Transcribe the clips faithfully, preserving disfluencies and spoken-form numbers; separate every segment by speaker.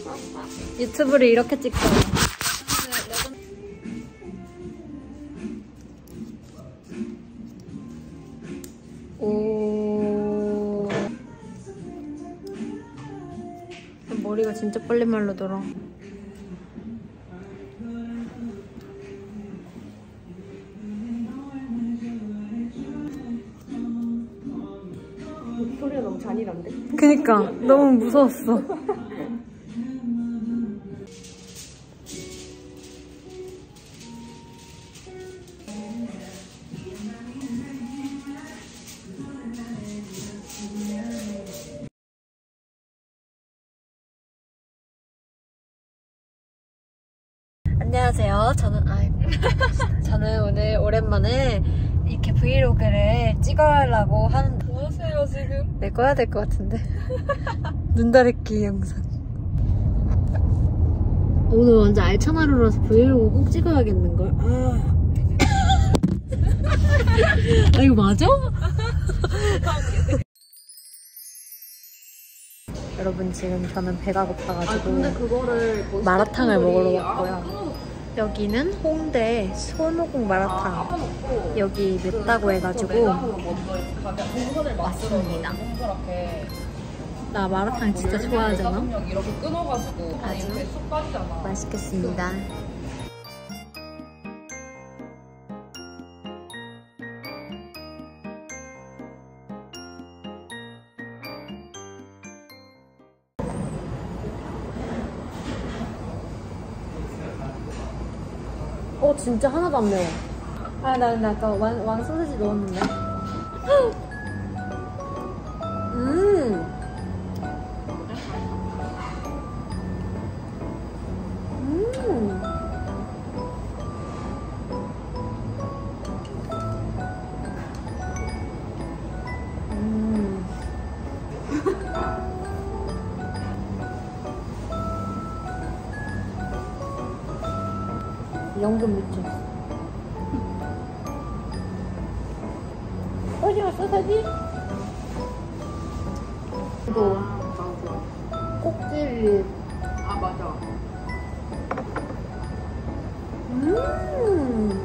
Speaker 1: 유튜브를 이렇게 찍고. 오. 머리가 진짜 빨리 말르더라.
Speaker 2: 소리가 너무 잔인한데?
Speaker 1: 그니까 너무 무서웠어. 안녕하세요. 저는 아 저는 오늘 오랜만에 이렇게 브이로그를 찍어려고 하는데
Speaker 2: 뭐 하세요 지금?
Speaker 1: 내 꺼야 될 것 같은데. 눈다래끼 영상. 오늘 완전 알찬 하루라서 브이로그 꼭 찍어야겠는걸. 아, 아 이거 맞아? 여러분 지금 저는 배가 고파가지고
Speaker 2: 아, 근데 그거를
Speaker 1: 마라탕을 먹으러 왔고요. 여기는 홍대 손오공 마라탕.
Speaker 2: 아,
Speaker 1: 여기 맵다고 해가지고 왔습니다. 나 마라탕 진짜 좋아하잖아.
Speaker 2: 이렇게 끊어가지고
Speaker 1: 아주
Speaker 2: 쑥 빠지잖아.
Speaker 1: 맛있겠습니다. 어 진짜 하나도 안 매워. 아 나 나 아까 왕, 왕 소세지 넣었는데. 음. 음. 음. 연금 미쳤어. 어디 갔어, 사진? 이거 꼭지를.
Speaker 2: 아 맞아.
Speaker 1: 음.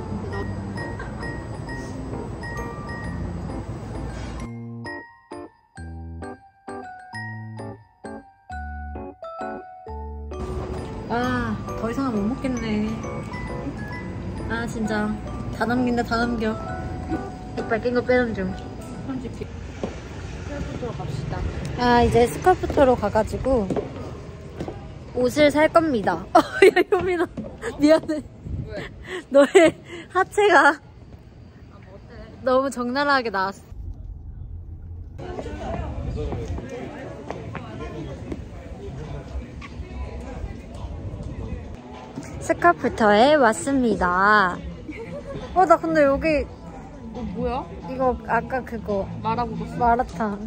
Speaker 1: 아, 더 이상은 못 먹겠네. 아, 진짜 다 남긴다, 다 남겨. 이빨 낀 거 빼는 중.
Speaker 2: 편집해. 스카프터로 갑시다.
Speaker 1: 아, 이제 스카프터로 가가지고 옷을 살 겁니다. 어, 야, 효민아. 미안해.
Speaker 2: 왜?
Speaker 1: 너의 하체가
Speaker 2: 아, 뭐 어때?
Speaker 1: 너무 적나라하게 나왔어. 스카프터에 왔습니다. 어, 나 근데 여기
Speaker 2: 어 뭐야?
Speaker 1: 이거 아까 그거
Speaker 2: 말하고 있어.
Speaker 1: 마라탕.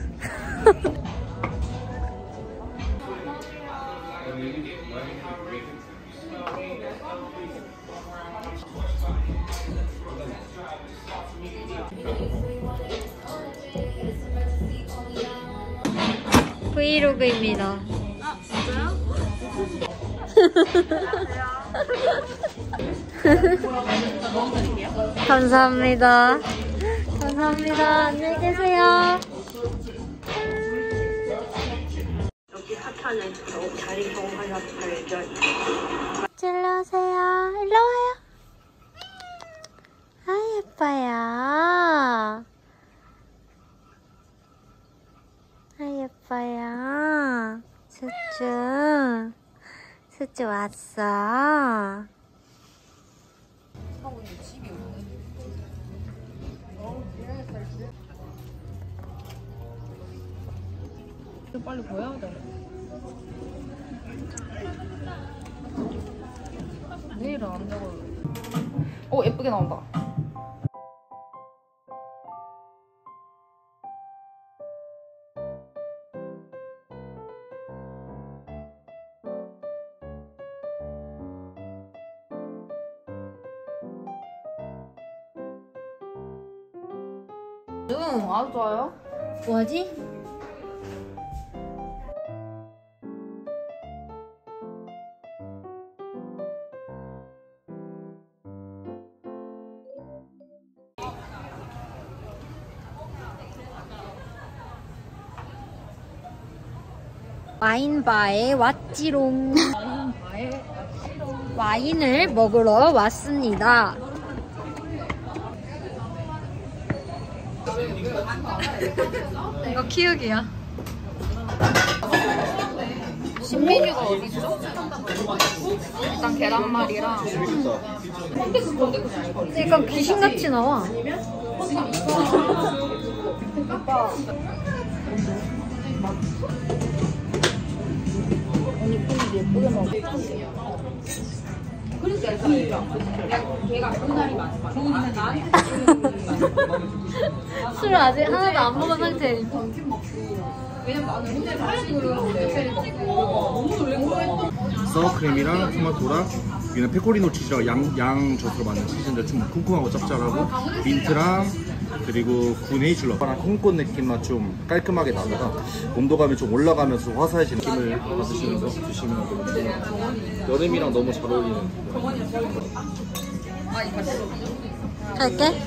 Speaker 1: 브이로그입니다.
Speaker 2: 아 진짜요?
Speaker 1: 감사합니다. 감사합니다. 안녕히 계세요.
Speaker 3: 여기 핫하는 다리 경화나 발전.
Speaker 1: 일로 오세요. 일로 와요. 아, 예뻐요. 아, 예뻐요. 수쭈. 수쭈 왔어.
Speaker 2: 하고 있는 집이 없네. 이거 빨리 보여야 돼. 내일은 안 되고. 오 예쁘게 나온다. 응, 아주 좋아요.
Speaker 1: 뭐하지? 와인바에 왔지롱. 와인을 먹으러 왔습니다. 이거 키우기야.
Speaker 2: 신메뉴가 어디 있어? 일단 계란말이랑
Speaker 1: 약간 귀신같이 나와.
Speaker 2: 언니 분위기 예쁘게 먹어.
Speaker 1: 술 아직 하나도 안 먹은 상태.
Speaker 4: 사워크림이랑 토마토랑 여기는 페코리노 치즈랑 양, 양 젖으로 만든 치즈인데 좀 쿰쿰하고 짭짤하고 민트랑 그리고 군 헤이즐넛 콩꽃 느낌만 좀 깔끔하게 나다가 온도감이 좀 올라가면서 화사해지는 느낌을 받으시면서 드시면 되거든요. 여름이랑 너무 잘 어울리는
Speaker 1: 갈게.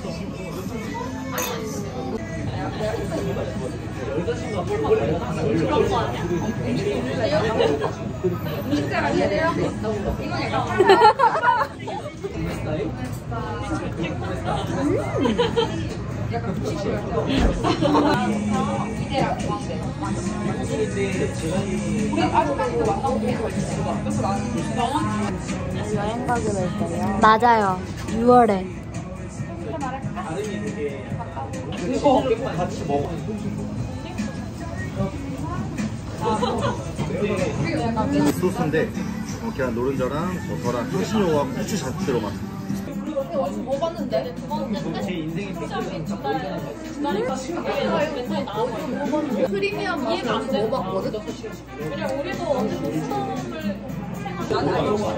Speaker 2: 여행 가기로 했어요.
Speaker 1: 맞아요. 유월에.
Speaker 4: 이거 같이 먹어. 소스인데 어, 계란 노른자랑 버터랑 향신료와 후추 잘 들어간.
Speaker 2: 뭐 봤는데?
Speaker 4: 제 인생의
Speaker 2: 프리미엄 맛을 뭐 봤거든? 그냥 우리도 어쨌든 나는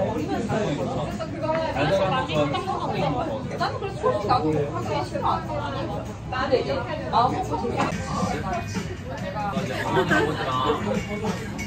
Speaker 2: 그래서 솔직히 나도 하기 싫어 안 해. 나는 이제 마음 먹고